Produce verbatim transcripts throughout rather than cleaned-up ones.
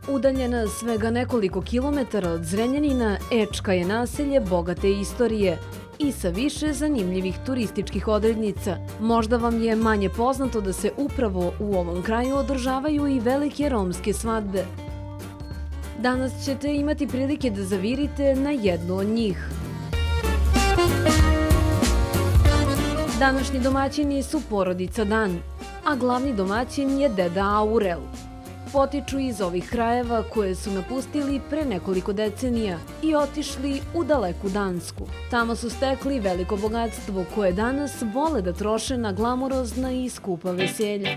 Udaljena svega nekoliko kilometara od Zrenjanina, Ečka je naselje bogate istorije i sa više zanimljivih turističkih odrednica. Možda vam je manje poznato da se upravo u ovom kraju održavaju i velike romske svadbe. Danas ćete imati prilike da zavirite na jednu od njih. Današnji domaćini su porodica Dan, a glavni domaćin je deda Aurel. Potiču iz ovih krajeva koje su napustili pre nekoliko decenija i otišli u daleku Dansku. Tamo su stekli veliko bogatstvo koje danas vole da troše na glamurozna i skupa veselja.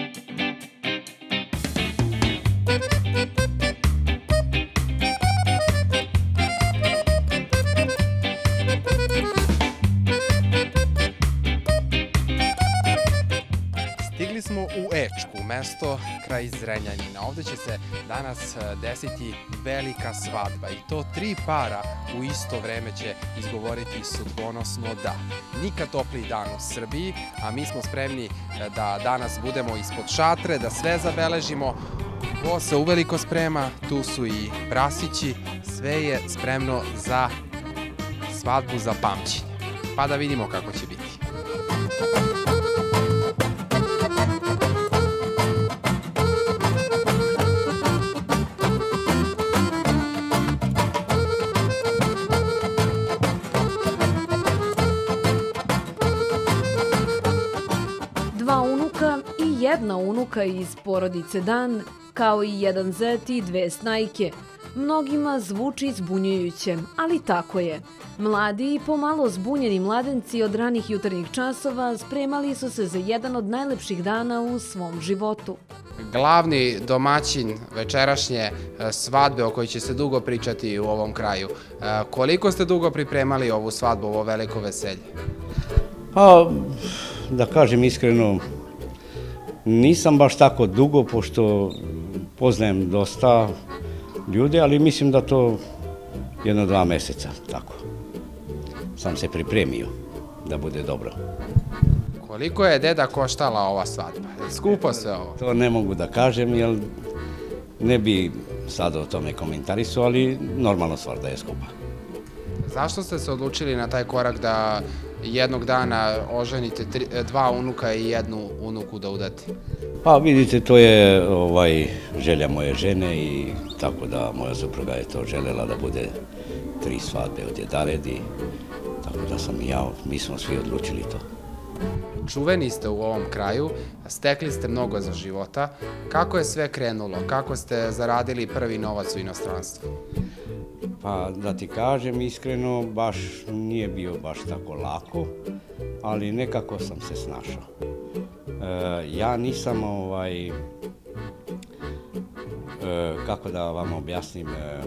Stigli smo u Ečku, mesto kraj Zrenjanina. Ovde će se danas desiti velika svadba i to tri para u isto vreme će izgovoriti sudbonosno da. Nikad topliji dan u Srbiji, a mi smo spremni da danas budemo ispod šatre, da sve zabeležimo. Ko se uveliko sprema, tu su i prasići, sve je spremno za svadbu za pamćenje. Pa da vidimo kako će biti. Dva unuka i jedna unuka iz porodice Dan, kao i jedan zet i dve snajke. Mnogima zvuči zbunjujuće, ali tako je. Mladi i pomalo zbunjeni mladenci od ranih jutarnjih časova spremali su se za jedan od najlepših dana u svom životu. Glavni domaćin večerašnje svadbe o kojoj će se dugo pričati u ovom kraju. Koliko ste dugo pripremali ovu svadbu, ovo veliko veselje? Pa, da kažem iskreno, nisam baš tako dugo, pošto poznajem dosta ljudi, ali mislim da to jedno dva meseca, tako. Sam se pripremio da bude dobro. Koliko je deda koštala ova svadba? Skupo sve ovo? To ne mogu da kažem, jer ne bi sad o tome komentarisao, ali normalno stvar da je skupa. Zašto ste se odlučili na taj korak da jednog dana oženite dva unuka i jednu unuku da udate? Pa vidite, to je želja moje žene i tako da moja supruga je to želela da bude tri svadbe od jedared i tako da sam i ja, mi smo svi odlučili to. Čuveni ste u ovom kraju, stekli ste mnogo za života. Kako je sve krenulo? Kako ste zaradili prvi novac u inostranstvu? Pa da ti kažem iskreno, baš nije bio baš tako lako, ali nekako sam se snašao. Ja nisam, kako da vam objasnim,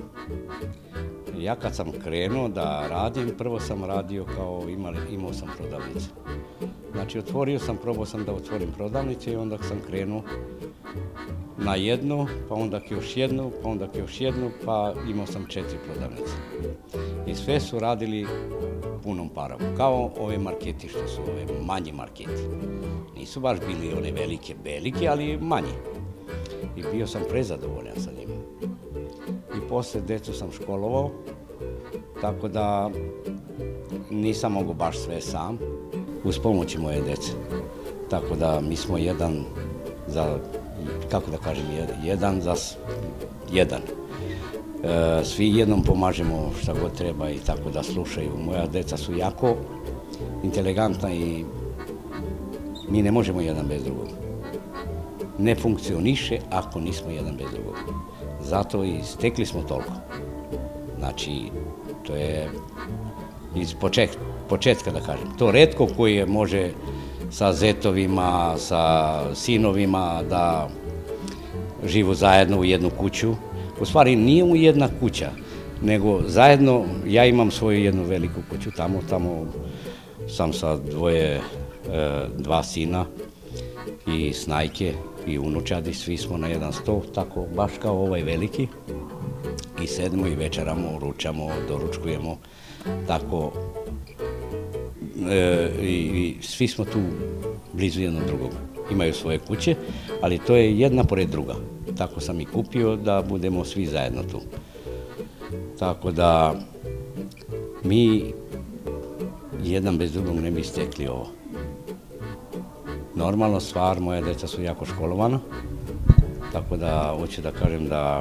ja kad sam krenuo da radim, prvo sam radio kao, imao sam prodavnice. Znači otvorio sam, probao sam da otvorim prodavnice i onda sam krenuo na jednu, pa onda još jednu, pa onda još jednu, pa imao sam četiri prodavnice. I sve su radili punom parom, kao ove marketi što su ove manji marketi. Nisu baš bili one velike, velike, ali manji. I bio sam prezadovoljan sa njima. I posle decu sam školovao, tako da nisam mogao baš sve sam, uz pomoći moje dece. Tako da mi smo jedan za, kako da kažem, jedan za jedan. Svi jednom pomažemo šta god treba i tako da slušaju. Moja deca su jako inteligentna i mi ne možemo jedan bez drugog. Ne funkcioniše ako nismo jedan bez drugog. Zato i stekli smo toliko. Znači, to je iz početka, da kažem. To retko koji može sa zetovima, sa sinovima da živu zajedno u jednu kuću. U stvari nije u jedna kuća, nego zajedno, ja imam svoju jednu veliku kuću tamo, tamo sam sa dvoje, dva sina i snajke i unučadi, svi smo na jedan sto, tako baš kao ovaj veliki. I sedimo i večeramo, ručamo, doručkujemo, tako i svi smo tu blizu jednog drugog. Imaju svoje kuće, ali to je jedna pored druga. tako sam i kupio da budemo svi zajedno tu. Tako da mi jedan bez drugog ne bi stekli ovo. Normalno stvar, moja deca su jako školovana, tako da hoću da kažem da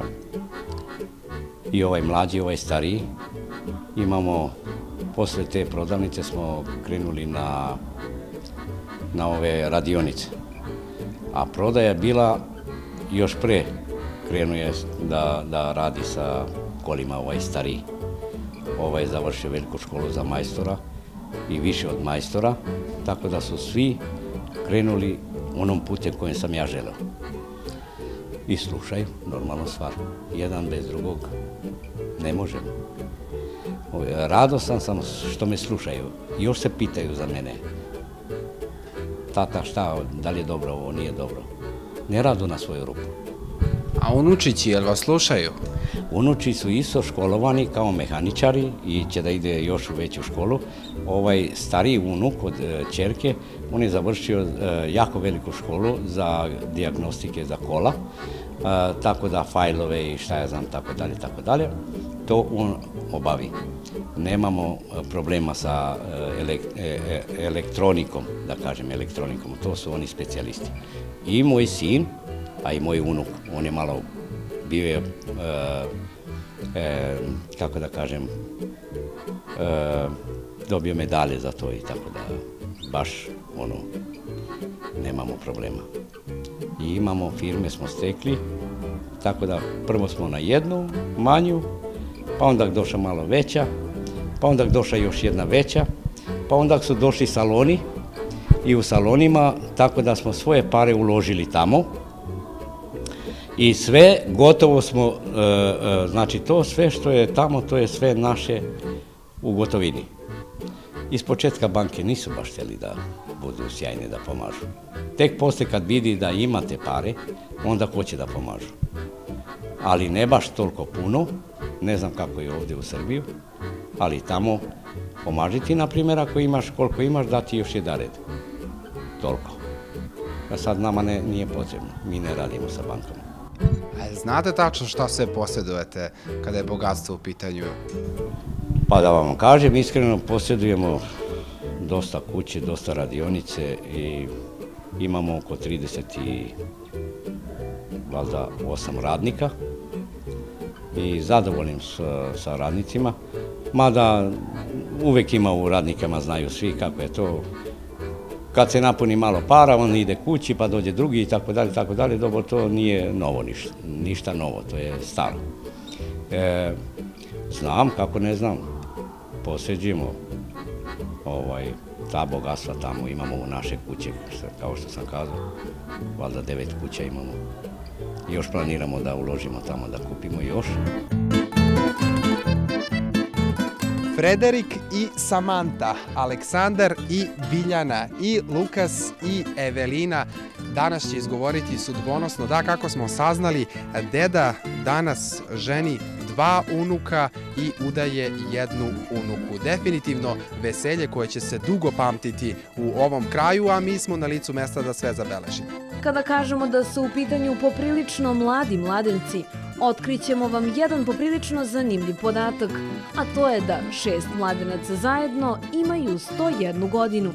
i ovaj mlađi i ovaj stariji imamo, posle te prodavnice smo krenuli na, na ove radionice. A prodaja je bila još pre, krenuo je da, da radi sa kolima ovaj stariji. Ovaj je završio veliku školu za majstora i više od majstora, tako da su svi krenuli onom putem kojem sam ja želeo. I slušaju, normalno stvar. Jedan bez drugog ne možemo. Radostan sam što me slušaju. Još se pitaju za mene. Tata, šta, da li je dobro ovo, nije dobro. Ne radu na svoju ruku. A unučići, jel vas slušaju? Unuči su isto školovani kao mehaničari i će da ide još u veću školu. Ovaj stariji unuk od ćerke, on je završio jako veliku školu za dijagnostike za kola, tako da fajlove i šta ja znam, tako dalje, tako dalje. To on obavi. Nemamo problema sa elektronikom, da kažem elektronikom, to su oni specijalisti. I moj sin, a i moj unuk, on je malo bio je, kako da kažem, dobio medalje za to i tako da baš ono, nemamo problema. I imamo, firme smo stekli, tako da prvo smo na jednu manju, pa onda došla malo veća, pa onda došla još jedna veća, pa onda su došli saloni i u salonima, tako da smo svoje pare uložili tamo i sve gotovo smo, znači to sve što je tamo, to je sve naše u gotovini. Iz početka banke nisu baš htjeli da budu sjajne, da pomažu. Tek posle kad vidi da imate pare, onda hoće da pomažu. Ali ne baš toliko puno, ne znam kako je ovdje u Srbiju, ali tamo pomažiti, na primjer, ako imaš koliko imaš, dati još jedan red. Toliko. A sad nama ne, nije potrebno, mi ne radimo sa bankama. A znate tačno šta sve posjedujete kada je bogatstvo u pitanju? Pa da vam kažem, iskreno posjedujemo dosta kuće, dosta radionice i imamo oko trideset osam radnika i zadovoljnim sa radnicima, mada uvek ima u radnikama, znaju svi kako je to. Kad se napuni malo para, on ide kući, pa dođe drugi i tako dalje, tako dalje. Dobro, to nije novo ništa, ništa novo, to je staro. E, znam, kako ne znam, posjeđujemo ovaj, ta bogatstva tamo, imamo u naše kuće, kao što sam kazao, valjda devet kuća imamo. Još planiramo da uložimo tamo, da kupimo još. Frederik i Samanta, Aleksandar i Biljana, i Lukas i Evelina danas će izgovoriti sudbonosno da, kako smo saznali, deda danas ženi dva unuka i udaje jednu unuku. Definitivno veselje koje će se dugo pamtiti u ovom kraju, a mi smo na licu mesta da sve zabeležimo. Kada kažemo da su u pitanju poprilično mladi mladenci, otkrićemo vam jedan poprilično zanimljiv podatak, a to je da šest mladenaca zajedno imaju sto jednu godinu.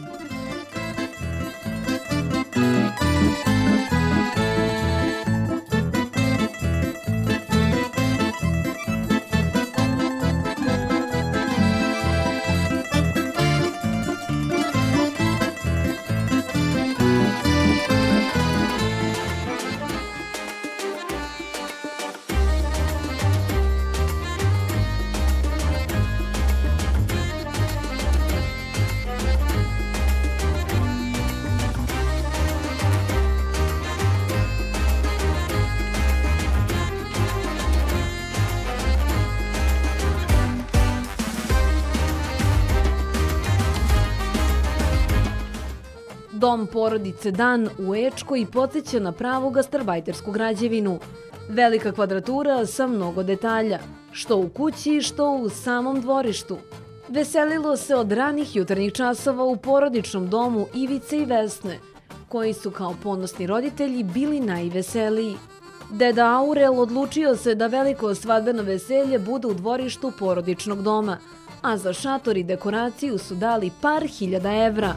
Dom porodice Dan u Ečkoj podsjeća na pravu gastarbajtersku građevinu. Velika kvadratura sa mnogo detalja, što u kući, što u samom dvorištu. Veselilo se od ranih jutarnjih časova u porodičnom domu Ivice i Vesne, koji su kao ponosni roditelji bili najveseliji. Deda Aurel odlučio se da veliko svadbeno veselje bude u dvorištu porodičnog doma, a za šator i dekoraciju su dali par hiljada evra.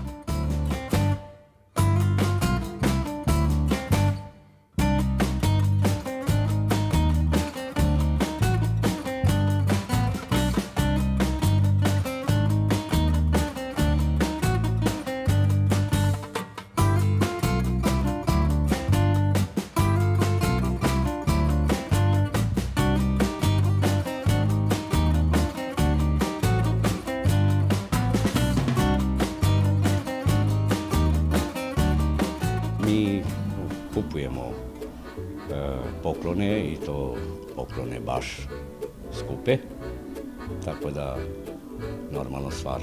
Mi kupujemo poklone i to poklone baš skupe, tako da normalno stvar.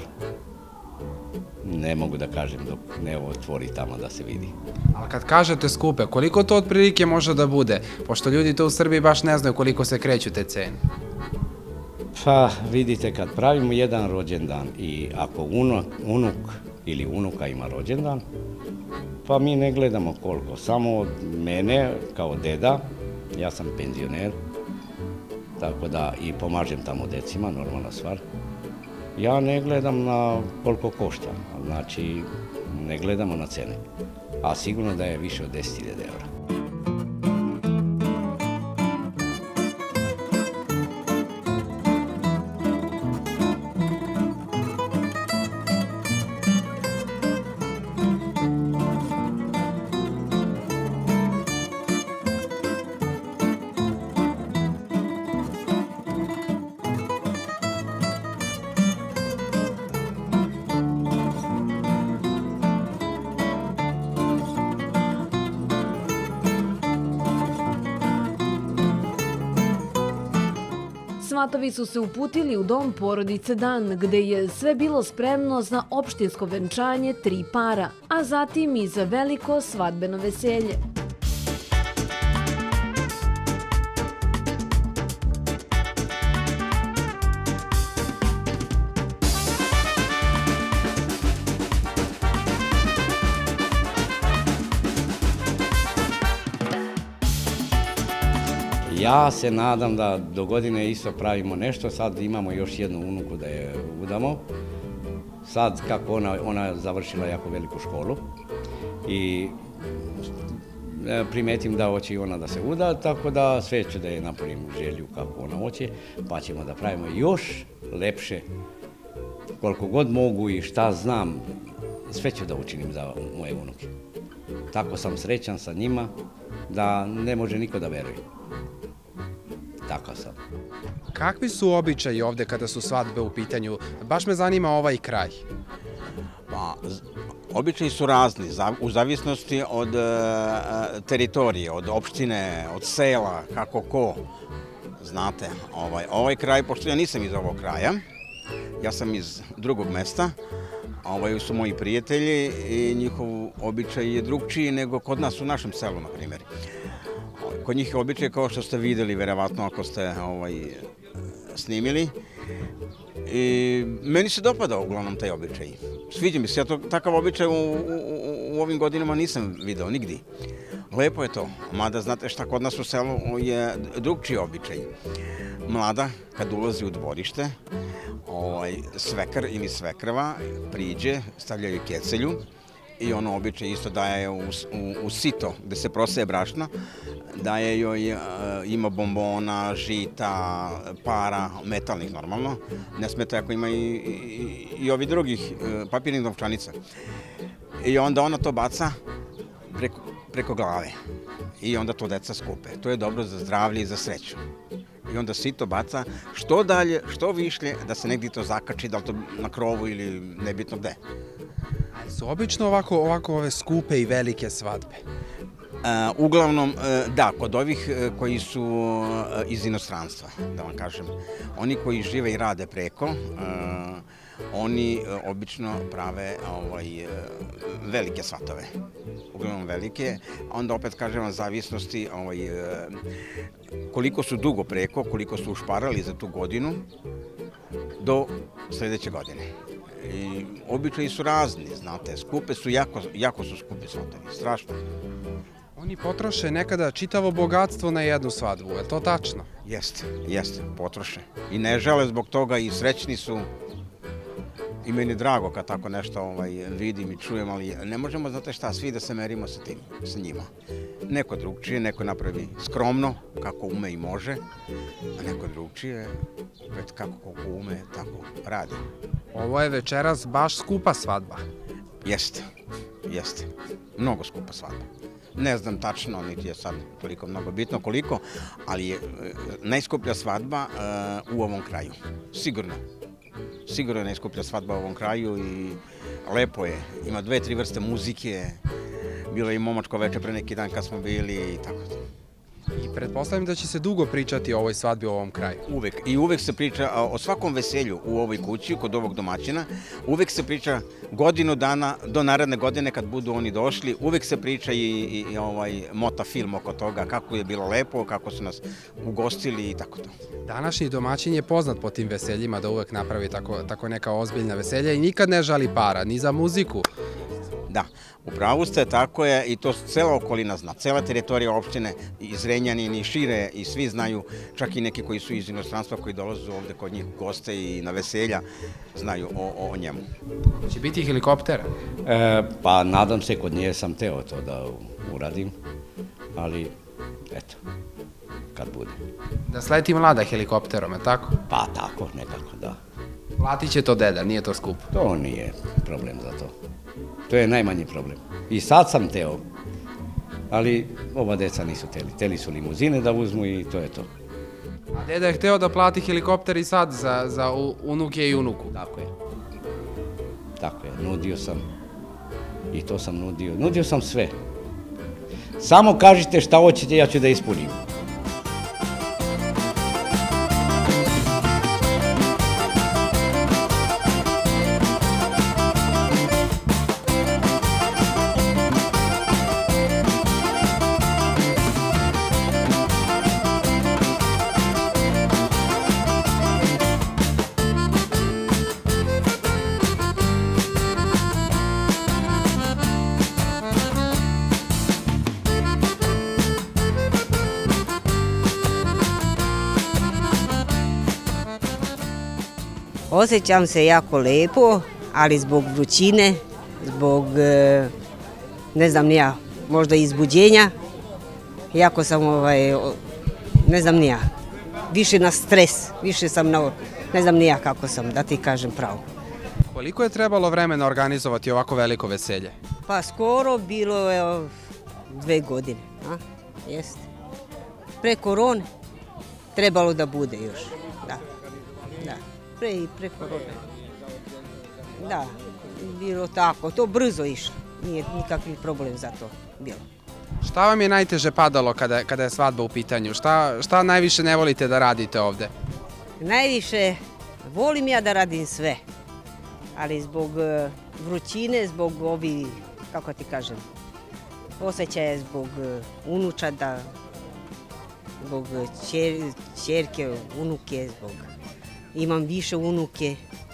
Ne mogu da kažem dok ne otvori tamo da se vidi. Ali kad kažete skupe, koliko to otprilike može da bude? Pošto ljudi to u Srbiji baš ne znaju koliko se kreću te cene. Pa vidite, kad pravimo jedan rođendan i ako unuk ili unuka ima rođendan, pa mi ne gledamo koliko. Samo od mene kao deda, ja sam penzioner, tako da i pomažem tamo decima, normalna stvar. Ja ne gledam na koliko košta, znači ne gledamo na cene, a sigurno da je više od deset hiljada evra. Svatovi su se uputili u dom porodice Dan, gde je sve bilo spremno za opštinsko venčanje tri para, a zatim i za veliko svadbeno veselje. Ja se nadam da do godine isto pravimo nešto, sad imamo još jednu unuku da je udamo. Sad kako ona, ona je završila jako veliku školu i primetim da hoće i ona da se uda, tako da sve ću da je napravim želju kako ona hoće, pa ćemo da pravimo još lepše, koliko god mogu i šta znam, sve ću da učinim za moje unuke. Tako sam srećan sa njima da ne može niko da veruje. Tako sam. Kakvi su običaji ovde kada su svadbe u pitanju? Baš me zanima ovaj kraj. Pa, običaji su razni, u zavisnosti od teritorije, od opštine, od sela, kako ko. Znate, ovaj kraj, pošto ja nisam iz ovog kraja, ja sam iz drugog mesta, ovaj su moji prijatelji i njihov običaj je drugčiji nego kod nas u našem selu, na primjer. Kod njih je običaj kao što ste videli, verovatno ako ste snimili. I meni se dopada uglavnom taj običaj. Sviđa mi se, ja takav običaj u ovim godinama nisam video nigdje. Lepo je to, mada znate šta, kod nas u selu je drugčiji običaj. Mlada, kad ulazi u dvorište, svekar ili svekrva priđe, stavljaju kecelju i ono običaj isto daje u sito gde se proseje brašna, daje joj, ima bombona, žita, para, metalnih normalno, ne smeta ako ima i ovi drugih papirnih novčanica. I onda ona to baca preko glave i onda to deca skupe. To je dobro za zdravlje i za sreću. I onda sito baca što dalje, što višlje, da se negdje to zakači, da li to na krovu ili nebitno gde. Su obično ovako ove skupe i velike svadbe? Uglavnom, da, kod ovih koji su iz inostranstva, da vam kažem. Oni koji žive i rade preko, oni obično prave velike svatove. Uglavnom velike. Onda opet kažem vam zavisnosti koliko su dugo preko, koliko su ušparali za tu godinu do sljedeće godine. I običaji su razni, znate, skupe su, jako su skupi svatovi, strašno. Oni potroše nekada čitavo bogatstvo na jednu svadbu, je to tačno? Jeste, jeste, potroše. I ne žele zbog toga i srećni su. I meni drago kad tako nešto ovaj, vidim i čujem, ali ne možemo, znate šta, svi da se merimo sa tim, sa njima. Neko drugčije, neko napravi skromno, kako ume i može, a neko drugčije, opet kako koliko ume, tako radi. Ovo je večeras baš skupa svadba. Jeste, jeste. Mnogo skupa svadba. Ne znam tačno, niti je sad toliko mnogo bitno koliko, ali je najskuplja svadba uh, u ovom kraju. Sigurno. Sigurno je najskuplja svadba u ovom kraju i lepo je. Ima dve, tri vrste muzike. Bilo je i momačko veče pre neki dan kad smo bili i tako to. I pretpostavljam da će se dugo pričati o ovoj svadbi u ovom kraju. Uvek. I uvek se priča o svakom veselju u ovoj kući, kod ovog domaćina. Uvek se priča godinu dana do naredne godine kad budu oni došli. Uvek se priča i, i, i ovaj mota film oko toga kako je bilo lepo, kako su nas ugostili i tako to. Današnji domaćin je poznat po tim veseljima da uvek napravi tako, tako neka ozbiljna veselja i nikad ne žali para, ni za muziku. Da, u pravu ste, tako je i to cela okolina zna, cela teritorija opštine i Zrenjanin i šire i svi znaju, čak i neki koji su iz inostranstva koji dolaze ovde kod njih goste i na veselja znaju o, o njemu. Će biti helikoptera? E, pa nadam se, kod nje sam teo to da uradim, ali eto, kad bude. Da sleti mlada helikopterom, je tako? Pa tako, nekako, da. Platit će to deda, nije to skupo. To nije problem za to. To je najmanji problem. I sad sam teo, ali ova deca nisu teli. Teli su limuzine da uzmu i to je to. A deda je hteo da plati helikopter i sad za, za unuke i unuku. Tako je. Tako je, nudio sam. I to sam nudio. Nudio sam sve. Samo kažite šta hoćete, ja ću da ispunim. Osjećam se jako lepo, ali zbog vrućine, zbog, ne znam ni ja, možda izbuđenja, jako sam, ovaj, ne znam ni ja, više na stres, više sam na, ne znam ni ja kako sam, da ti kažem pravo. Koliko je trebalo vremena organizovati ovako veliko veselje? Pa skoro bilo je dve godine, a? Jeste. Pre korone trebalo da bude još, da, da. Pre i pre korone. Da, bilo tako, to brzo išlo, nije nikakvi problem za to bilo. Šta vam je najteže padalo kada, kada je svadba u pitanju? Šta, šta najviše ne volite da radite ovde? Najviše volim ja da radim sve, ali zbog vrućine, zbog ovi, kako ti kažem, osjećaja zbog unučada, zbog čer, čerke, unuke, zbog... Imam više unuke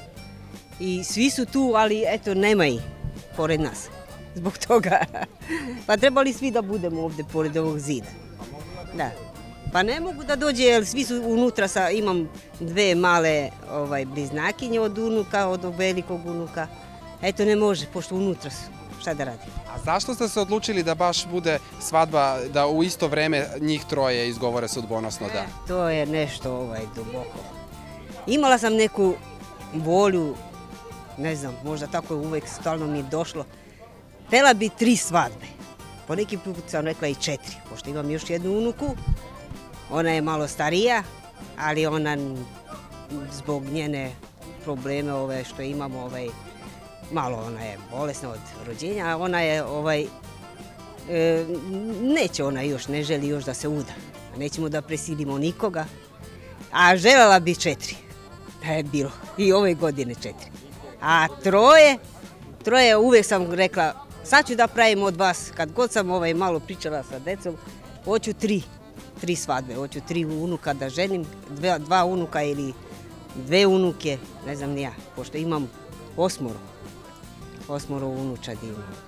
i svi su tu, ali eto, nema ih pored nas, zbog toga. Pa trebali svi da budemo ovde pored ovog zida. Da. Pa ne mogu da dođe, jer svi su unutra, sa, imam dve male ovaj, bliznakinje od unuka, od velikog unuka. Eto, ne može, pošto unutra su. Šta da radi? A zašto ste se odlučili da baš bude svadba, da u isto vreme njih troje izgovore sudbonosno da? To je nešto ovaj, duboko. Imala sam neku volju, ne znam, možda tako je uvek stalno mi je došlo. Htela bi tri svadbe. Po neki put sam rekla i četiri, pošto imam još jednu unuku. Ona je malo starija, ali ona zbog njene probleme ove što imamo, ovaj, malo ona je bolesna od rođenja, a ona je, ovaj, e, neće ona još, ne želi još da se uda. Nećemo da presilimo nikoga, a želela bi četiri. Da je bilo. I ove godine četiri. A troje, troje uvek sam rekla, sad ću da pravim od vas, kad god sam ovaj malo pričala sa decom, hoću tri, tri svadbe, hoću tri unuka da ženim, dve, dva unuka ili dve unuke, ne znam ni ja, pošto imam osmoro, osmoro unučadi imam.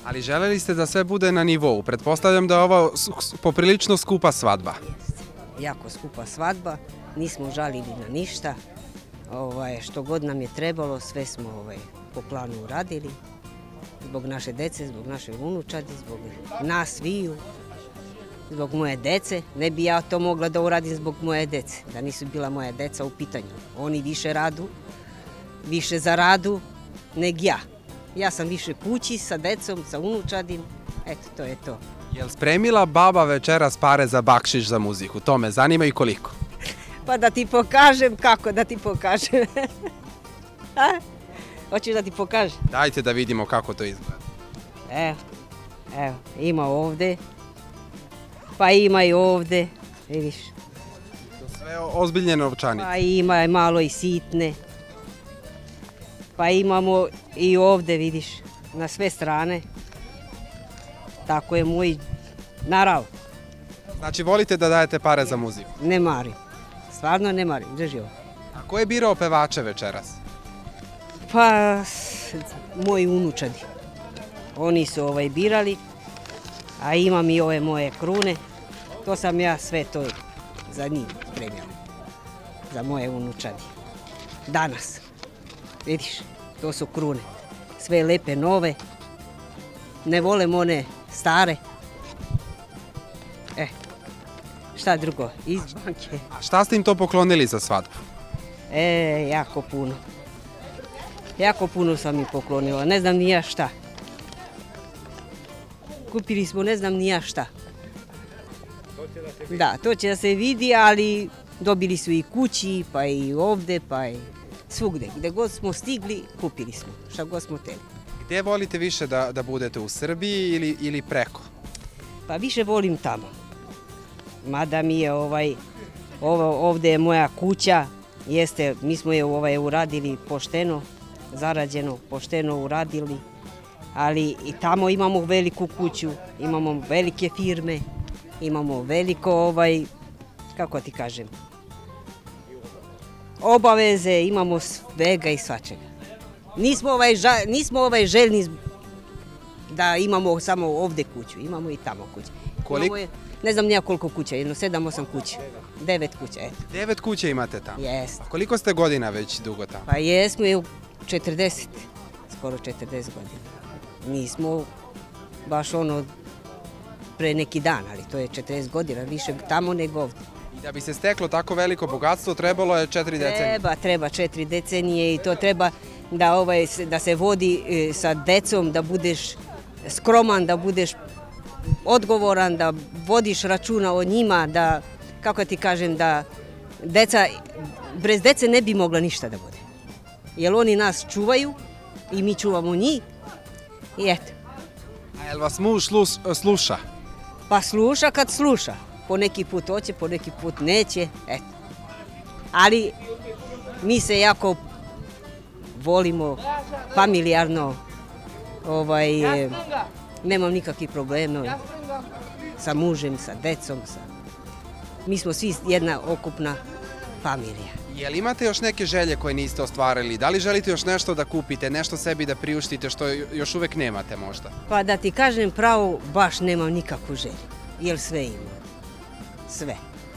Ali želeli ste da sve bude na nivou. Pretpostavljam da je ovo poprilično skupa svadba. Jeste. Jako skupa svadba, nismo žalili na ništa. Ovaj, što god nam je trebalo, sve smo ovaj, po planu uradili. Zbog naše dece, zbog naše unučadi, zbog nas sviju, zbog moje dece. Ne bi ja to mogla da uradim zbog moje dece, da nisu bila moja deca u pitanju. Oni više radu, više zaradu neg ja. Ja sam više kući sa decom, sa unučadim, eto, to je to. Jel spremila baba večeras pare za bakšiš za muziku? To me zanima i koliko. Pa da ti pokažem, kako da ti pokažem. A? Hoćeš da ti pokažem? Dajte da vidimo kako to izgleda. Evo, evo, ima ovde, pa ima i ovde, vidiš. To sve ozbiljne novčanice. Pa ima malo i sitne. Pa imamo i ovde, vidiš, na sve strane. Tako je moj narav. Znači volite da dajete pare za muziku? Ne marim, stvarno ne marim, drži ovo. A ko je birao pevače večeras? Pa, moji unučadi. Oni su ovaj birali, a imam i ove moje krune. To sam ja sve to za njih spremila. Za moje unučadi. Danas. Vidiš, to su krune. Sve lepe, nove. Ne volem one stare. E, šta drugo, iz banke. A šta ste im to poklonili za svadbu? E, jako puno. Jako puno sam mi poklonila, ne znam ni ja šta. Kupili smo ne znam ni ja šta. Da, to će da se vidi, ali dobili su i kući, pa i ovde, pa i svugde. Gde god smo stigli, kupili smo, šta god smo teli. Gde volite više da, da budete, u Srbiji ili, ili preko? Pa više volim tamo. Mada mi je ovaj, ovo, ovde je moja kuća, jeste, mi smo je ovaj, uradili pošteno, zarađeno, pošteno uradili, ali i tamo imamo veliku kuću, imamo velike firme, imamo veliko, ovaj, kako ti kažem, obaveze, imamo svega i svačega. Nismo ovaj, ža, nismo ovaj željni da imamo samo ovde kuću, imamo i tamo kuću. Koliko? Je, ne znam nija koliko kuća, jedno sedam, osam kuća, devet kuća, eto. Devet kuća imate tamo? Jeste. A koliko ste godina već dugo tamo? Pa jesmo je u četrdeset, skoro četrdeset godina. Nismo baš ono pre neki dan, ali to je četrdeset godina, više tamo nego ovde. I da bi se steklo tako veliko bogatstvo, trebalo je četiri decenije? Treba, treba četiri decenije i to treba da, ovaj, da se vodi sa decom, da budeš skroman, da budeš odgovoran, da vodiš računa o njima, da, kako ti kažem, da deca, bez dece ne bi mogla ništa da bude. Jer oni nas čuvaju i mi čuvamo njih i eto. A jel vas muž sluša? Pa sluša kad sluša. Po neki put hoće, po neki put neće, eto. Ali mi se jako volimo, familijarno, ovaj, nemam nikakvih problema sa mužem, sa decom, sa... mi smo svi jedna okupna familija. Jel imate još neke želje koje niste ostvarili? Da li želite još nešto da kupite, nešto sebi da priuštite što još uvek nemate možda? Pa da ti kažem pravo, baš nemam nikakvu želju, jer sve imam. Sve.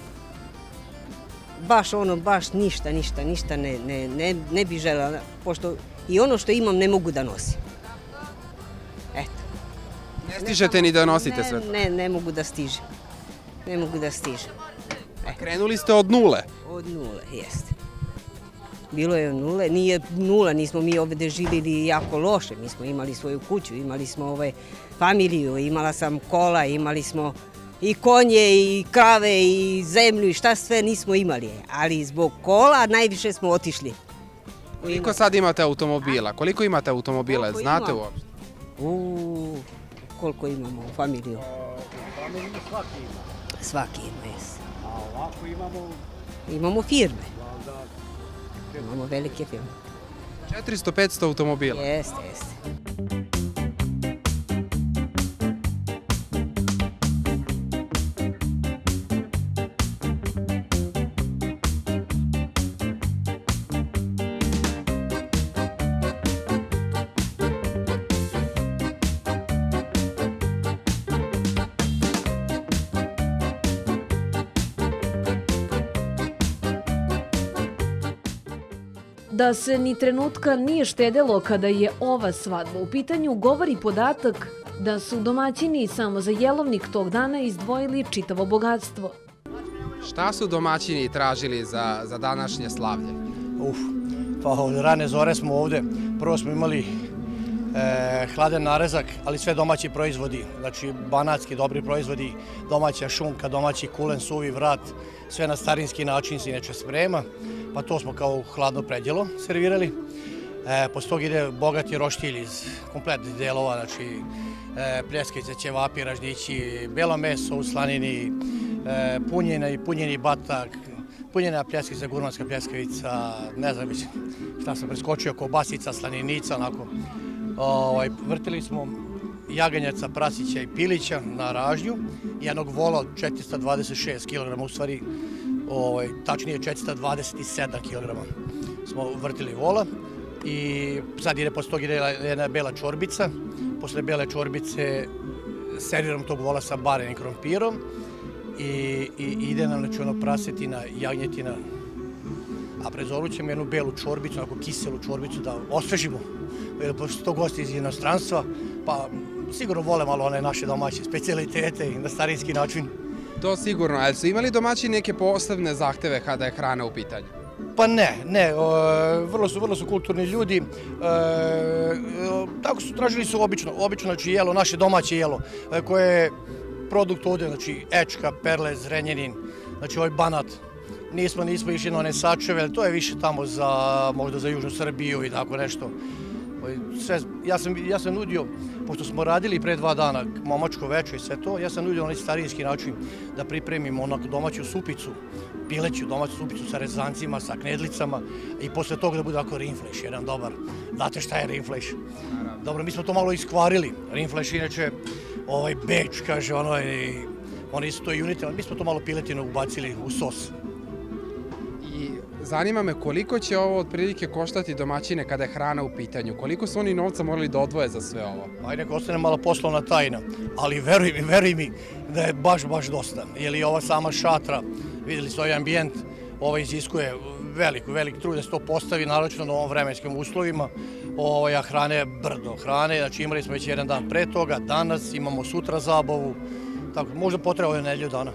Baš ono, baš ništa, ništa, ništa ne, ne, ne, ne bi želela, pošto i ono što imam ne mogu da nosim. Eto. Ne stižete ni da nosite sve to? Ne, ne, ne mogu da stižem. Ne mogu da stižem. Krenuli ste od nule? Od nule, jeste. Bilo je od nule, nije nula, nismo mi ovde živjeli jako loše, mi smo imali svoju kuću, imali smo ovaj familiju, imala sam kola, imali smo i konje, i krave, i zemlju, i šta sve nismo imali. Ali zbog kola najviše smo otišli. Koliko sad imate automobila? Koliko imate automobila? Znate uopšte? Uuu, koliko imamo u familiju? U familiju svaki ima. Svaki ima, jes. A ovako imamo... Imamo firme. Imamo velike firme. četiristo do petsto automobila? Jeste, jeste. Da se ni trenutka nije štedelo kada je ova svadba u pitanju govori podatak da su domaćini samo za jelovnik tog dana izdvojili čitavo bogatstvo. Šta su domaćini tražili za, za današnje slavlje? Uf, pa od rane zore smo ovde. Prvo smo imali e, hladen narezak, ali sve domaći proizvodi. Znači banatski dobri proizvodi, domaća šunka, domaći kulen, suvi vrat, sve na starinski način se inače sprema. Pa to smo kao hladno predjelo servirali. E, posle toga ide bogati roštilj iz kompletnih delova, znači e, pljeskavice, ćevapi, ražnjići, belo meso u slanini, e, punjena i punjeni batak, punjena pljeskavica, gurmanska pljeskavica, ne znam šta sam preskočio, kobasica, slaninica, onako. Ovaj, vrtili smo jaganjaca, prasića i pilića na ražnju, jednog vola od četiristo dvadeset šest kilograma, u stvari ovaj, tačnije četiristo dvadeset sedam kilograma smo vrtili vola. I sad ide posle toga ide jedna bela čorbica, posle bele čorbice serviram tog vola sa barenim krompirom i, i ide nam znači, ono prasetina, jagnjetina, a pred zoru ćemo jednu belu čorbicu, onako kiselu čorbicu da osvežimo, jer pošto to gosti iz inostranstva, pa sigurno vole malo one naše domaće specijalitete i na starinski način. To sigurno, ali su imali domaći neke posebne zahteve kada je hrana u pitanju? Pa ne, ne, vrlo su, vrlo su kulturni ljudi, tako su tražili su obično, obično znači jelo, naše domaće jelo, koje je produkt ovde, znači ečka, perle, zrenjanin, znači ovaj banat. Nismo, nismo išli na one sačeve, to je više tamo za, možda za južnu Srbiju i tako nešto. Sve, ja, sam, ja sam nudio, pošto smo radili pre dva dana momačko veče i sve to, ja sam nudio onaj starinski način da pripremimo onako domaću supicu, pileću domaću supicu sa rezancima, sa knedlicama i posle toga da bude ovako rinfleš, jedan dobar. Znate šta je rinfleš? Dobro, mi smo to malo iskvarili. Rinfleš inače, ovaj beč, kaže, ono je, oni su to i unite, mi smo to malo piletino ubacili u sos. Zanima me koliko će ovo otprilike koštati domaćine kada je hrana u pitanju? Koliko su oni novca morali da odvoje za sve ovo? Ajde, neka ostane malo poslovna tajna, ali veruj mi, veruj mi da je baš, baš dosta. Jer i ova sama šatra, vidjeli ste ovaj ambijent, ovo iziskuje veliko, velik trud da se to postavi, naročito na ovom vremenskim uslovima. Ovo, a hrane je brdo hrane, znači imali smo već jedan dan pre toga, danas imamo sutra zabavu, tako možda potreba ovo nedelju dana.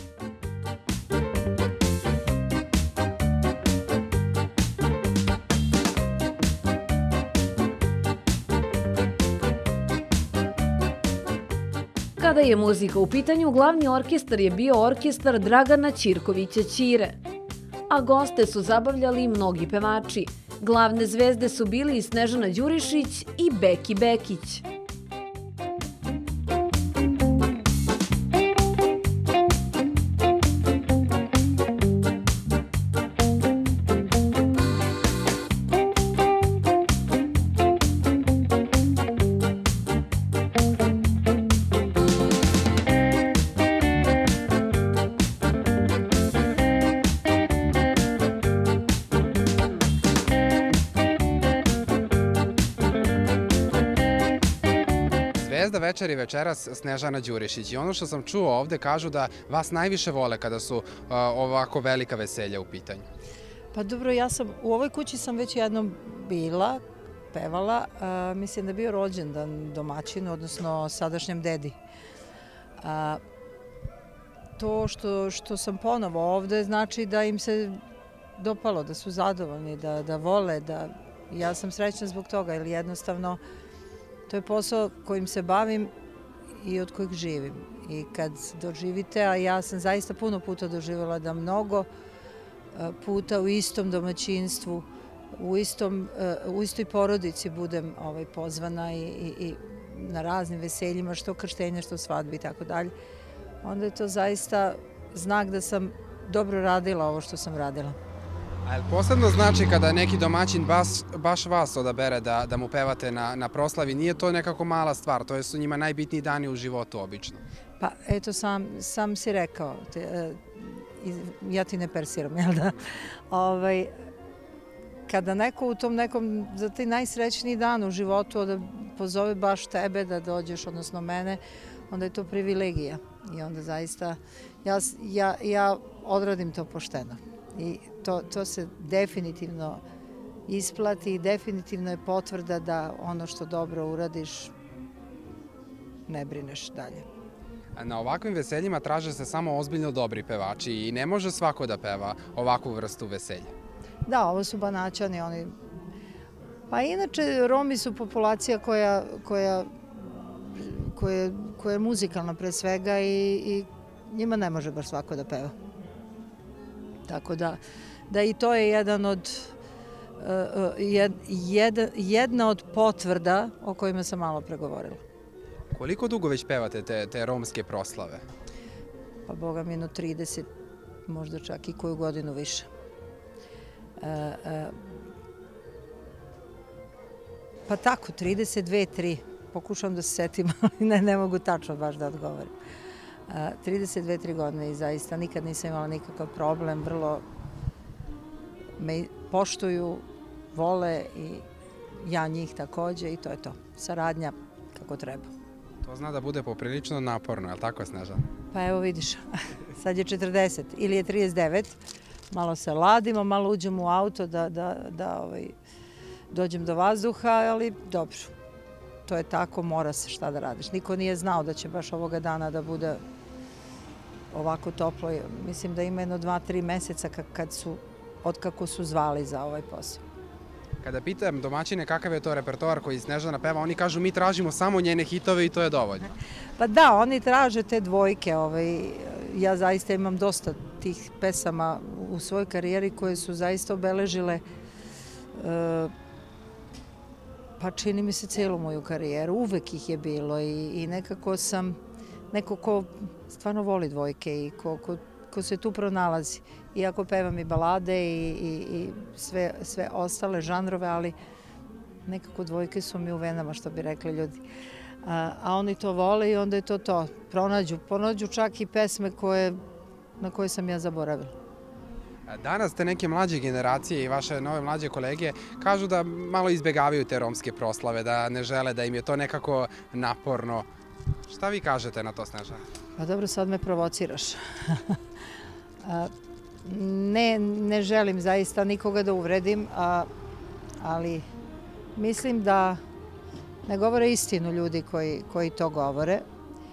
Kada je muzika u pitanju, glavni orkestar je bio orkestar Dragana Ćirkovića Ćire, a goste su zabavljali mnogi pevači. Glavne zvezde su bili i Snežana Đurišić i Beki Bekić. Zvezda večeri večeras Snežana Đurišić i ono što sam čuo ovde kažu da vas najviše vole kada su uh, ovako velika veselja u pitanju. Pa dobro, ja sam, u ovoj kući sam već jednom bila, pevala, uh, mislim da je bio rođendan domaćinu, odnosno sadašnjem dedi. Uh, to što, što sam ponovo ovde znači da im se dopalo, da su zadovoljni, da, da vole, da ja sam srećna zbog toga, ili jednostavno to je posao kojim se bavim i od kojeg živim. I kad doživite, a ja sam zaista puno puta doživjela da mnogo puta u istom domaćinstvu, u, istom, u istoj porodici budem ovaj, pozvana i, i, i na raznim veseljima, što krštenja, što svadbi i tako dalje, onda je to zaista znak da sam dobro radila ovo što sam radila. A posebno znači kada neki domaćin baš, baš vas odabere da, da mu pevate na, na proslavi, nije to nekako mala stvar, to su njima najbitniji dani u životu obično. Pa eto, sam, sam si rekao, te, ja ti ne persiram, jel da? Ovaj, kada neko u tom nekom, za taj najsrećniji dan u životu da pozove baš tebe da dođeš, odnosno mene, onda je to privilegija. I onda zaista, ja, ja, ja odradim to pošteno. I to, to se definitivno isplati i definitivno je potvrda da ono što dobro uradiš ne brineš dalje. Na ovakvim veseljima traže se samo ozbiljno dobri pevači i ne može svako da peva ovakvu vrstu veselja. Da, ovo su Banaćani, oni... Pa inače, Romi su populacija koja, koja, koja, koja je muzikalna pre svega i, i njima ne može baš svako da peva. Tako da, da i to je jedan od, jed, jed, jedna od potvrda o kojima sam malo pregovorila. Koliko dugo već pevate te, te romske proslave? Pa boga mi, jedno trideset, možda čak i koju godinu više. E, e, pa tako, trideset dve, tri. Pokušam da se setim, ali ne, ne mogu tačno baš da odgovorim. E, trideset dve, tri godine i zaista nikad nisam imala nikakav problem. Vrlo me poštuju, vole i ja njih takođe i to je to. Saradnja kako treba. To zna da bude poprilično naporno, je li tako, Snežana? Pa evo vidiš, sad je četrdeset ili je trideset devet, malo se ladimo, malo uđem u auto da, da, da ovaj, dođem do vazduha, ali dobro, to je tako, mora se, šta da radiš. Niko nije znao da će baš ovoga dana da bude ovako toplo. Mislim da ima jedno dva, tri meseca kad su, od kako su zvali za ovaj posao. Kada pitam domaćine kakav je to repertoar koji Snežana peva, oni kažu mi tražimo samo njene hitove i to je dovoljno. Pa da, oni traže te dvojke. Ovaj, ja zaista imam dosta tih pesama u svojoj karijeri koje su zaista obeležile e, pa čini mi se celu moju karijeru. Uvek ih je bilo i, i nekako sam neko ko stvarno voli dvojke i ko, ko, ko se tu pronalazi. Iako pevam i balade i, i, i sve, sve ostale žanrove, ali nekako dvojke su mi u venama, što bi rekli ljudi. A, a oni to vole i onda je to to. Pronađu, pronađu čak i pesme koje, na koje sam ja zaboravila. Danas te neke mlađe generacije i vaše nove mlađe kolege kažu da malo izbegavaju te romske proslave, da ne žele, da im je to nekako naporno. Šta vi kažete na to, Snežana? Pa dobro, sad me provociraš. a, ne, ne želim zaista nikoga da uvredim, a, ali mislim da ne govore istinu ljudi koji, koji to govore.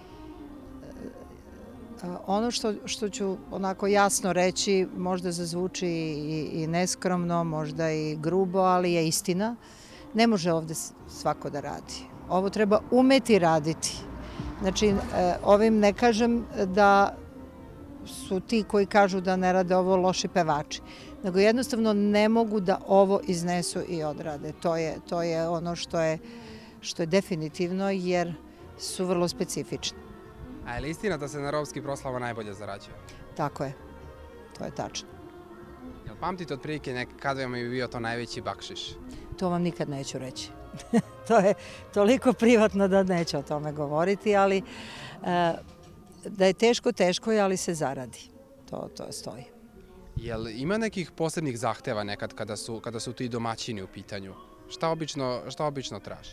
Ono što, što ću onako jasno reći, možda zazvuči i, i neskromno, možda i grubo, ali je istina. Ne može ovde svako da radi. Ovo treba umeti raditi. Znači, ovim ne kažem da su ti koji kažu da ne rade ovo loši pevači, nego jednostavno ne mogu da ovo iznesu i odrade. To je, to je ono što je, što je definitivno, jer su vrlo specifični. A je li istina da se na romskih proslava najbolje zarađuje? Tako je. To je tačno. Jel pamtite otprilike kada vam je bio to najveći bakšiš? To vam nikad neću reći. To je toliko privatno da neću o tome govoriti, ali e, da je teško, teško je, ali se zaradi. To, to stoji. Jel ima nekih posebnih zahteva nekad kada su, kada su ti domaćini u pitanju? Šta obično, šta obično traže?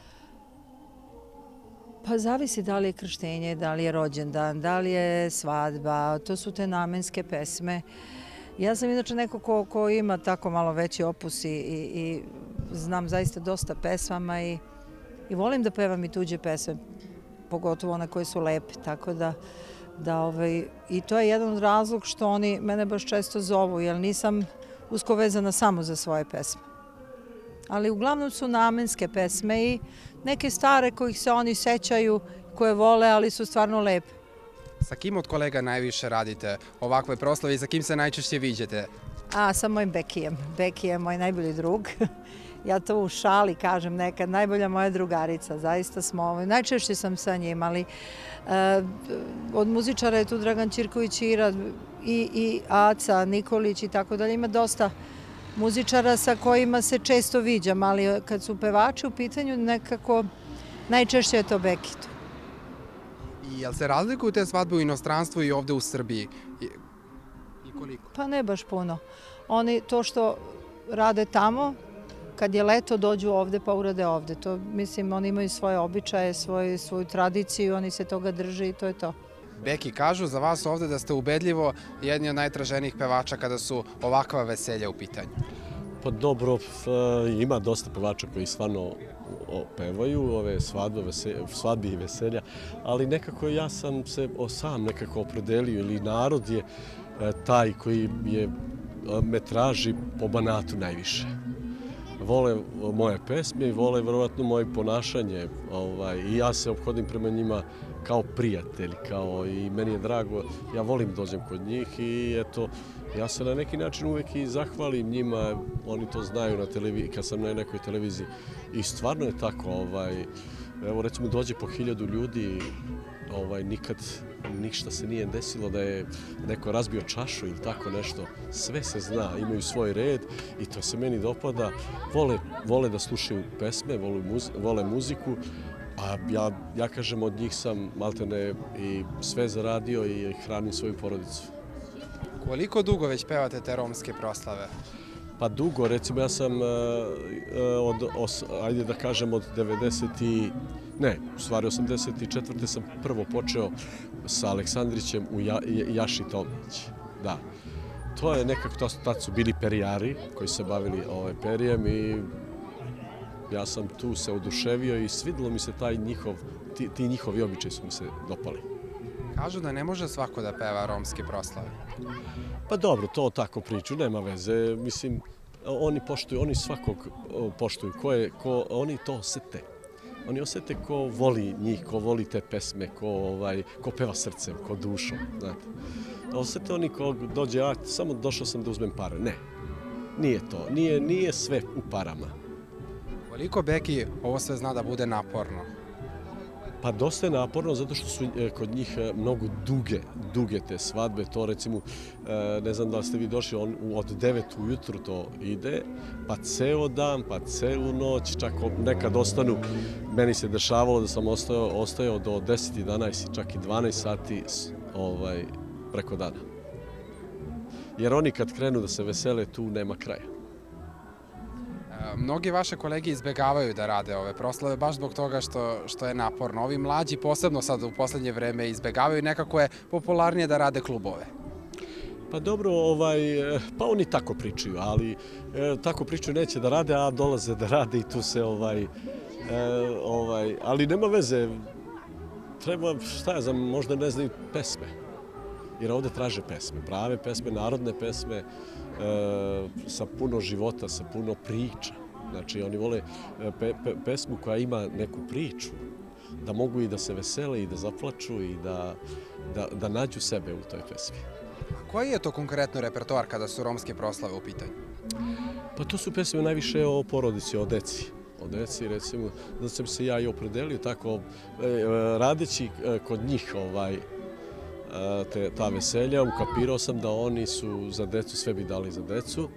Pa zavisi da li je krštenje, da li je rođendan, da li je svadba, to su te namenske pesme. Ja sam inače neko ko, ko ima tako malo veći opus i, i, i znam zaista dosta pesmama i, i volim da pevam i tuđe pesme, pogotovo one koje su lepe, tako da, da ovaj, i to je jedan od razlog što oni mene baš često zovu, jer nisam usko vezana samo za svoje pesme. Ali uglavnom su namenske pesme i neke stare kojih se oni sećaju, koje vole, ali su stvarno lepe. Sa kim od kolega najviše radite ovakve proslave i sa kim se najčešće viđete? A, sa mojim Bekijem. Beki je moj najbolji drug. Ja to u šali kažem nekad, najbolja moja drugarica. Zaista smo, najčešće sam sa njim, ali e, od muzičara je tu Dragan Ćirković, Ira i, i Aca Nikolić i tako dalje. Ima dosta muzičara sa kojima se često viđam, ali kad su pevači u pitanju, nekako najčešće je to Beki. I jel se razlikuju te svadbe u inostranstvu i ovde u Srbiji? I, i koliko? Pa ne baš puno. Oni to što rade tamo, kad je leto dođu ovde pa urade ovde. To, mislim, oni imaju svoje običaje, svoj, svoju tradiciju, oni se toga drže i to je to. Beki, kažu za vas ovde da ste ubedljivo jedni od najtraženijih pevača kada su ovakva veselja u pitanju. Pa dobro, ima dosta pevača koji stvarno pevaju ove svadbe i veselja, ali nekako ja sam se sam nekako opredelio ili narod je taj koji je, me traži po Banatu najviše. Vole moje pesme i vole vjerovatno moje ponašanje i ja se ophodim prema njima kao prijatelj, kao i meni je drago, ja volim dođem kod njih i eto, ja se na neki način uvek i zahvalim njima, oni to znaju na televiziji, kad sam na nekoj televiziji i stvarno je tako, evo recimo dođe po hiljadu ljudi, nikad ništa se nije desilo da je neko razbio čašu ili tako nešto, sve se zna, imaju svoj red i to se meni dopada, vole da slušaju pesme, vole muziku, a ja kažem od njih sam maltene i sve zaradio i hranim svoju porodicu. Koliko dugo već pevate te romske proslave? Pa dugo, recimo ja sam, ajde da kažem od devedeset, ne, u stvari osamdeset četvrte sam prvo počeo sa Aleksandrićem u Jaši Tomić. Da, to je nekako, tad su bili perijari koji se bavili perijem i ja sam tu se oduševio i svidilo mi se taj njihov, ti njihovi običaji su mi se dopali. Kažu da ne može svako da peva romske proslave. Pa dobro, to tako priču, nema veze. Mislim, oni poštuju, oni svakog poštuju, oni to osete. Oni osete ko voli njih, ko voli te pesme, ko peva srcem, ko dušom, znate. Osete oni ko dođe, a samo došao sam da uzmem pare. Ne, nije to, nije sve u parama. Koliko, Beki, ovo sve zna da bude naporno? Pa dosta je naporno zato što su kod njih mnogo duge, duge te svadbe. To recimo, ne znam da li ste vi došli, od devet ujutru to ide, pa ceo dan, pa celu noć, čak nekad ostanu. Meni se dešavalo da sam ostajao do deset, jedanaest, čak i dvanaest sati preko dana. Jer oni kad krenu da se vesele, tu nema kraja. Mnogi vaše kolege izbegavaju da rade ove proslave baš zbog toga što je naporno. Ovi mlađi, posebno sad u poslednje vreme, izbegavaju, nekako je popularnije da rade klubove. Pa dobro, pa oni tako pričaju, ali tako pričaju neće da rade, a dolaze da rade i tu se, ali nema veze, treba, šta ja znam, možda ne znaju pesme, jer ovde traže pesme, prave pesme, narodne pesme, sa puno života, sa puno priča. Znači, oni vole pesmu koja ima neku priču, da mogu i da se vesele i da zaplaču i da nađu sebe u toj pesmi. A koji je to konkretno repertoar kada su romske proslave u pitanju? Pa to su pesme najviše o porodici, o deci. O deci, recimo, da sam se ja i opredelio tako, radeći kod njih ta veselja, ukapirao sam da oni su za decu, sve bi dali za decu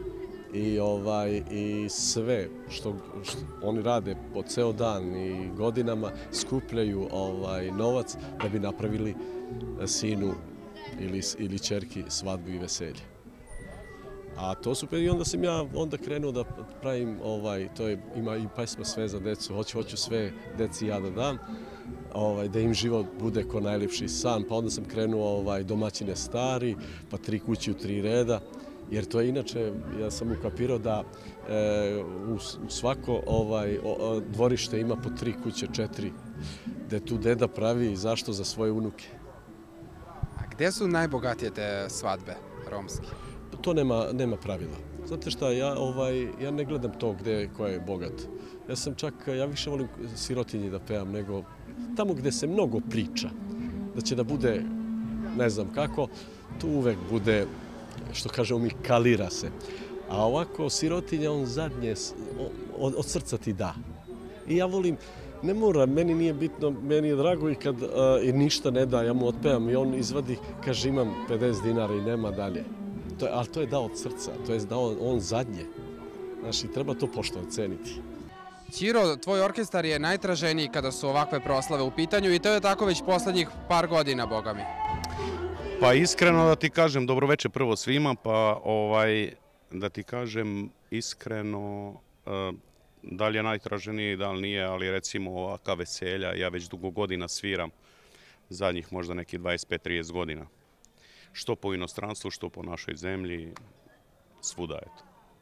i sve što oni rade po ceo dan i godinama skupljaju novac da bi napravili sinu ili ćerki svadbu i veselje. A to su, i onda sam ja onda krenuo da pravim, to je, ima i pesma sve za decu, hoću sve deci ja da dam, da im život bude ko najljepši san, pa onda sam krenuo domaćine stari, pa tri kuće u tri reda, jer to je inače, ja sam ukapirao da u svako dvorište ima po tri kuće, četiri, gde tu deda pravi zašto za svoje unuke. A gde su najbogatije te svadbe romske? To nema pravila. Znate šta, ja ne gledam to gde ko je bogat. Ja sam čak, ja više volim sirotinji da pevam nego tamo gde se mnogo priča, da će da bude, ne znam kako, tu uvek bude, što kažemo mi, kalira se. A ovako, sirotinja, on zadnje, od srca ti da. I ja volim, ne mora, meni nije bitno, meni je drago i kad ništa ne da, ja mu otpevam i on izvadi, kaže imam pedeset dinara i nema dalje. Ali to je dao od srca, to je dao on zadnje. Znaš, i treba to poštovati, ceniti. Ćiro, tvoj orkestar je najtraženiji kada su ovakve proslave u pitanju i to je tako već poslednjih par godina, boga mi. Pa iskreno da ti kažem, dobroveče prvo svima, pa da ti kažem iskreno, da li je najtraženiji, da li nije, ali recimo ovaka veselja, ja već dugo godina sviram, zadnjih možda nekih dvadeset pet trideset godina. Što po inostranstvu, što po našoj zemlji, svuda je to.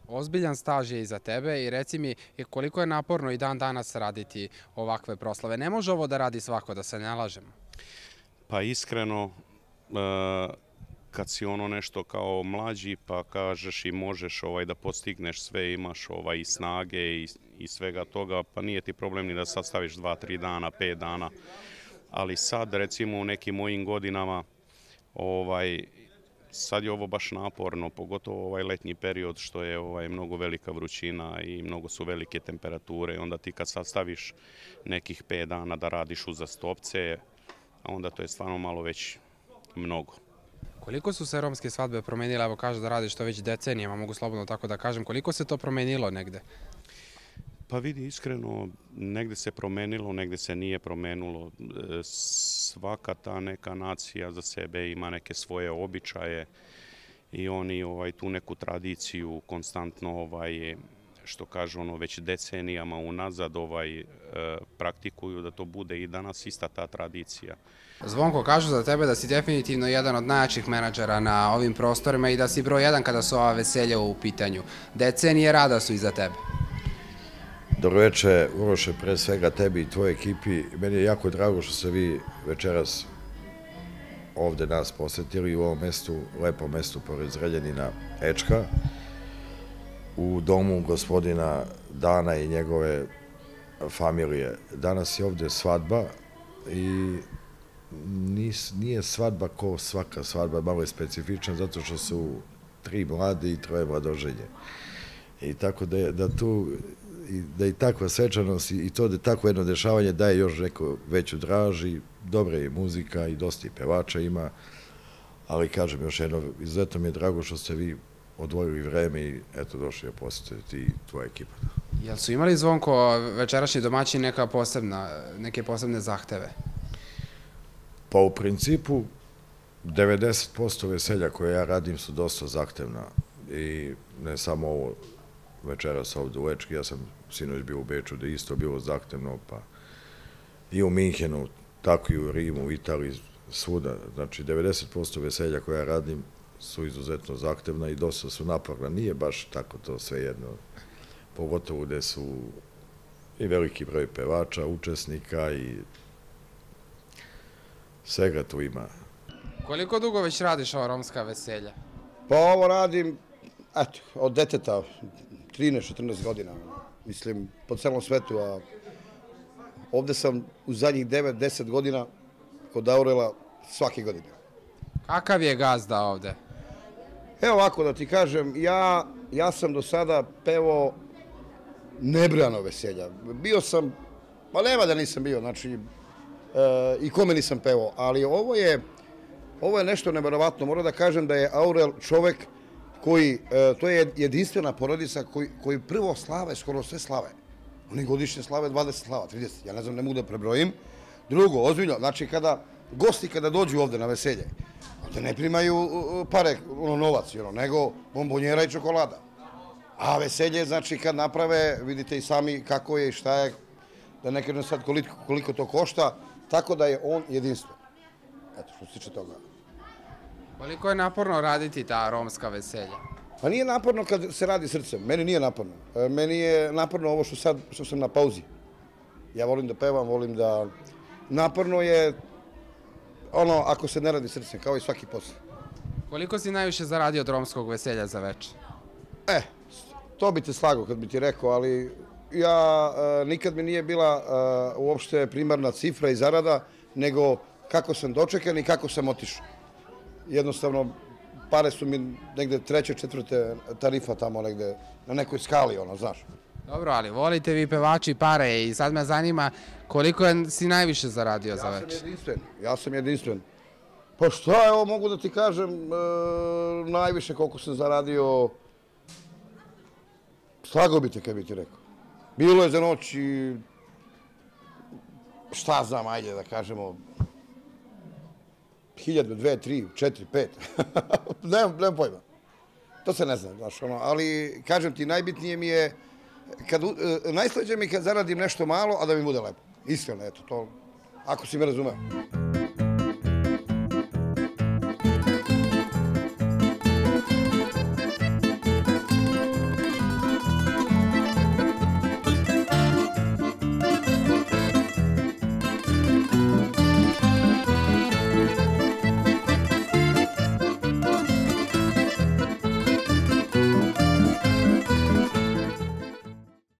Ozbiljan staž je iza tebe i reci mi koliko je naporno i dan danas raditi ovakve proslave. Ne može ovo da radi svako, da se ne lažemo. Pa iskreno, kad si ono nešto kao mlađi pa kažeš i možeš da postigneš sve, imaš i snage i svega toga, pa nije ti problem ni da sad staviš dva, tri dana, pet dana. Ali sad, recimo u nekim mojim godinama, sad je ovo baš naporno, pogotovo ovaj letnji period što je mnogo velika vrućina i mnogo su velike temperature. Onda ti kad sad staviš nekih pet dana da radiš uzastopce, onda to je stvarno malo već mnogo. Koliko su se romske svadbe promenile, evo kažeš da radiš to već decenijama, mogu slobodno tako da kažem, koliko se to promenilo negde? Pa vidi, iskreno, negde se promenilo, negde se nije promenilo. Svaka ta neka nacija za sebe ima neke svoje običaje i oni tu neku tradiciju konstantno, što kažu, već decenijama unazad praktikuju da to bude i danas ista ta tradicija. Zvonko, kažu za tebe da si definitivno jedan od najjačih menadžera na ovim prostorima i da si broj jedan kada su ova veselja u pitanju. Decenije rada su iza tebe. Dobroveče, Uroše, pre svega tebi i tvojoj ekipi. Meni je jako drago što ste vi večeras ovde nas posetili u ovom mestu, lepom mestu pored Zrenjanina, Ečka, u domu gospodina Dana i njegove familije. Danas je ovde svadba i nije svadba ko svaka svadba, malo je specifična zato što su tri mlade i troje mladoženje. I tako da tu da i takva svečanost i to da takvo jedno dešavanje daje još neko veću draž i dobra je muzika i dosta i pevača ima, ali kažem još jedno, izuzetno mi je drago što ste vi odvojili vreme i eto došli da posetite i tvoja ekipa. Jel su imali, Zvonko, večerašnji domaći neka posebna, neke posebne zahteve? Pa u principu devedeset posto veselja koje ja radim su dosta zahtevna i ne samo ovo večeras ovde u Ečki, ja sam sinoć bio u Beču da je isto bilo zahtevno, pa i u Minhenu, tako i u Rimu, u Italiji, svuda. Znači, devedeset posto veselja koje ja radim su izuzetno zahtevna i dosta su naporna. Nije baš tako to sve jedno, pogotovo gde su i veliki broj pevača, učesnika i svega tu ima. Koliko dugo već radiš ova romska veselja? Pa ovo radim, eto, od deteta, trinaest četrnaest godina, mislim, po celom svetu, a ovde sam u zadnjih devet deset godina kod Aurela svake godine. Kakav je gazda ovde? Evo ovako da ti kažem, ja sam do sada pevao nebrojano veselja. Bio sam, pa nema da nisam bio, znači, i kome nisam pevao, ali ovo je, ovo je nešto neverovatno. Moram da kažem da je Aurel čovek koji, to je jedinstvena porodica koji prvo slave, skoro sve slave. Oni godišnje slave dvadeset slava, trideset, ja ne znam, ne mogu da prebrojim. Drugo, ozbiljno, znači kada gosti kada dođu ovde na veselje, ovde ne primaju pare, novac, nego bombonjera i čokolada. A veselje, znači kad naprave, vidite i sami kako je i šta je, da ne kažem sad koliko to košta, tako da je on jedinstven. Eto, što se tiče toga. Koliko je naporno raditi ta romska veselja? Pa nije naporno kad se radi srcem, meni nije naporno. Meni je naporno ovo što sad, što sam na pauzi. Ja volim da pevam, volim da... Naporno je ono ako se ne radi srcem, kao i svaki posao. Koliko si najviše zaradio od romskog veselja za večer? E, to bi te slagao kad bi ti rekao, ali ja nikad mi nije bila uopšte primarna cifra i zarada, nego kako sam dočekan i kako sam otišao. Jednostavno, pare su mi negde treće, četvrte tarifa tamo negde, na nekoj skali, ono, znaš. Dobro, ali volite vi pevači pare i sad me zanima koliko si najviše zaradio za večer? Ja sam jedinstven, ja sam jedinstven. Pa šta je ovo, mogu da ti kažem, najviše koliko sam zaradio, slagao bi te kad bi ti rekao. Bilo je za noć i šta znam, ajde da kažemo, hiljadu, dve, tri, četiri, pet, nemam pojma. To se ne zna, znaš, ono, ali kažem ti, najbitnije mi je, najslađe mi je kad zaradim nešto malo, a da mi bude lepo. Iskreno, eto, to, ako si me razumeo.